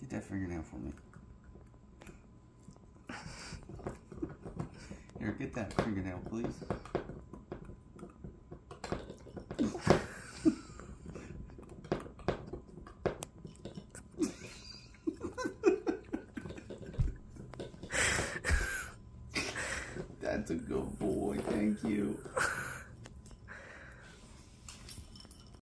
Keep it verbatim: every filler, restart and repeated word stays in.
Get that fingernail for me. Here, get that fingernail, please. That's a good boy, thank you.